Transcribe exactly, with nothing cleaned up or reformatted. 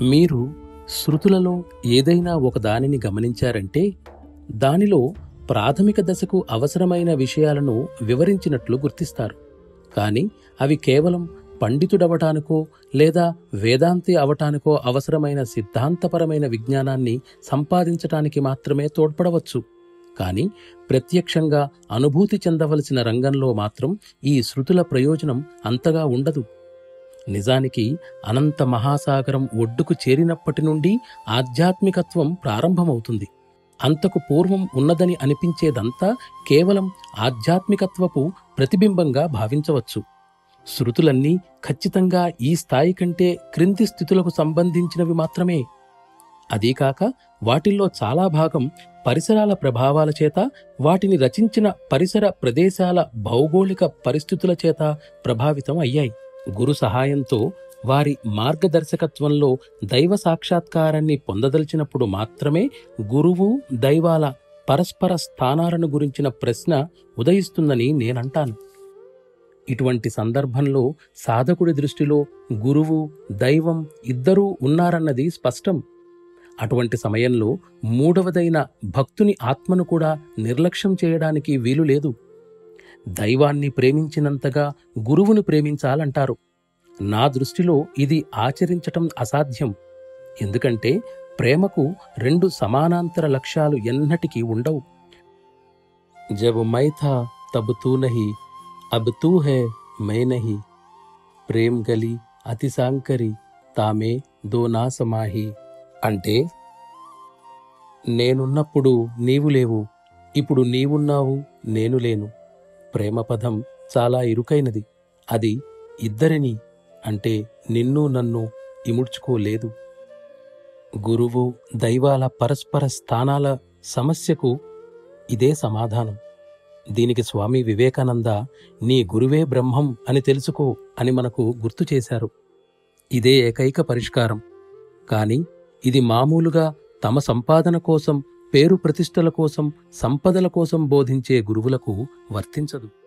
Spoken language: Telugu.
మీరు శృతులలో ఏదైనా ఒక దానిని గమనించారంటే దానిలో ప్రాథమిక దశకు అవసరమైన విషయాలను వివరించినట్లు గుర్తిస్తారు. కాని అవి కేవలం పండితుడవటానికో లేదా వేదాంతి అవటానికో అవసరమైన సిద్ధాంతపరమైన విజ్ఞానాన్ని సంపాదించటానికి మాత్రమే తోడ్పడవచ్చు. కాని ప్రత్యక్షంగా అనుభూతి చెందవలసిన రంగంలో మాత్రం ఈ శృతుల ప్రయోజనం అంతగా ఉండదు. నిజానికి అనంత మహాసాగరం ఒడ్డుకు చేరినప్పటి నుండి ఆధ్యాత్మికత్వం ప్రారంభమవుతుంది. అంతకు పూర్వం ఉన్నదని అనిపించేదంతా కేవలం ఆధ్యాత్మికత్వపు ప్రతిబింబంగా భావించవచ్చు. శృతులన్నీ ఖచ్చితంగా ఈ స్థాయి కంటే క్రింది స్థితులకు సంబంధించినవి మాత్రమే. అదీకాక వాటిల్లో చాలా భాగం పరిసరాల ప్రభావాల చేత, వాటిని రచించిన పరిసర ప్రదేశాల భౌగోళిక పరిస్థితుల చేత ప్రభావితం అయ్యాయి. గురు సహాయంతో వారి మార్గదర్శకత్వంలో దైవ సాక్షాత్కారాన్ని పొందదలిచినప్పుడు మాత్రమే గురువు దైవాల పరస్పర స్థానాలను గురించిన ప్రశ్న ఉదయిస్తుందని నేనంటాను. ఇటువంటి సందర్భంలో సాధకుడి దృష్టిలో గురువు దైవం ఇద్దరూ ఉన్నారన్నది స్పష్టం. అటువంటి సమయంలో మూడవదైన భక్తుని ఆత్మను కూడా నిర్లక్ష్యం చేయడానికి వీలు లేదు. దైవాన్ని ప్రేమించినంతగా గురువును ప్రేమించాలంటారు. నా దృష్టిలో ఇది ఆచరించటం అసాధ్యం. ఎందుకంటే ప్రేమకు రెండు సమానాంతర లక్ష్యాలు ఎన్నటికీ ఉండవు. జబ్ మై థా తబ్ తూ నహీ, అబ్ తూ హై మై నహీ, ప్రేమ్ గలి అతిసాంకరి తామే దో నా సమాహి. అంటే నేనున్నప్పుడు నీవు లేవు, ఇప్పుడు నీవున్నావు నేను లేను. ప్రేమపదం చాలా ఇరుకైనది. అది ఇద్దరిని అంటే నిన్ను నన్ను ఇముడ్చుకోలేదు. గురువు దైవాల పరస్పర స్థానాల సమస్యకు ఇదే సమాధానం. దీనికి స్వామి వివేకానంద నీ గురువే బ్రహ్మం అని తెలుసుకో అని మనకు గుర్తు చేశారు. ఇదే ఏకైక పరిష్కారం. కాని ఇది మామూలుగా తమ సంపాదన కోసం, పేరు ప్రతిష్టల కోసం, సంపదల కోసం బోధించే గురువులకు వర్తించదు.